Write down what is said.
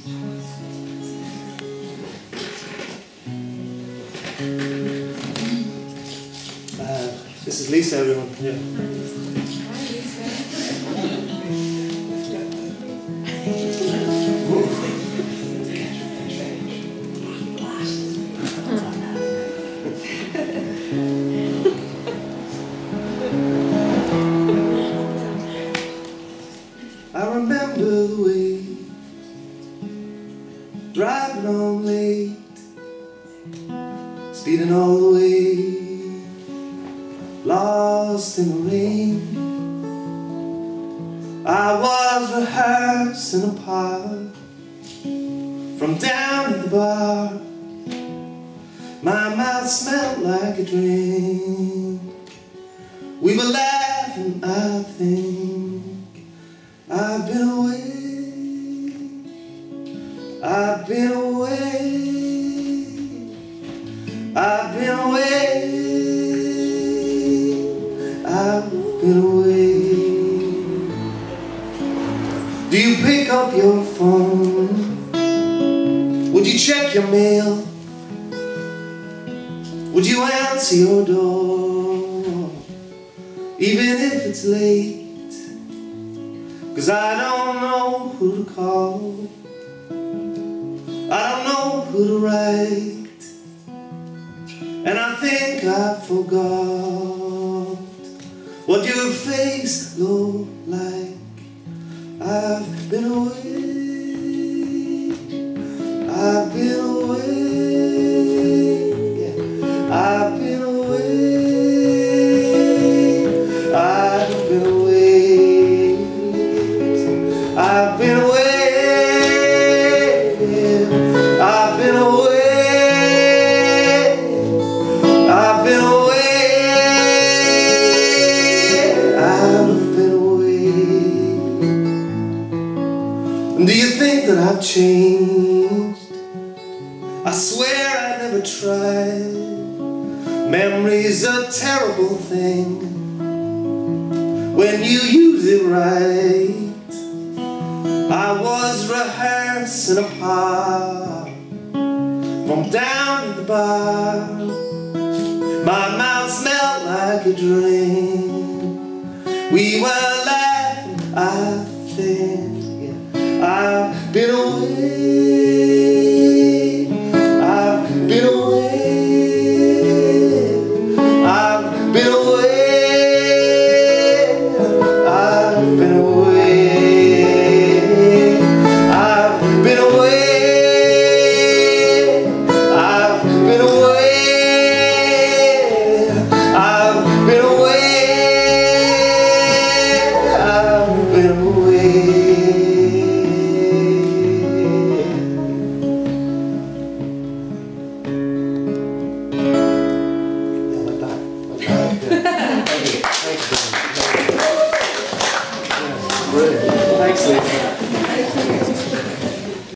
This is Lisa, everyone. Yeah. I remember the way driving on late, speeding all the way, lost in the rain. I was rehearsing a part from down at the bar. My mouth smelled like a drink. We were laughing, I think. I've been away, I've been away, I've been away, I've been away. Do you pick up your phone? Would you check your mail? Would you answer your door, even if it's late? 'Cause I don't know who to call, I don't know who to write, and I think I forgot what your face looked like. I've been away, I've been away, yeah. I've been away, I've been away, I've been away, I've been away, I've been away, I've been away. Do you think that I've changed? I swear I never tried. Memory's a terrible thing when you use it right. I was rehearsing a part from down at the bar. My mouth smelled like a drink. We were laughing, I think. Yeah. I've been away, I've been away, I've been away, I've been away, I've been away, I've been away, I've been away, I've been away. Thanks, Lee.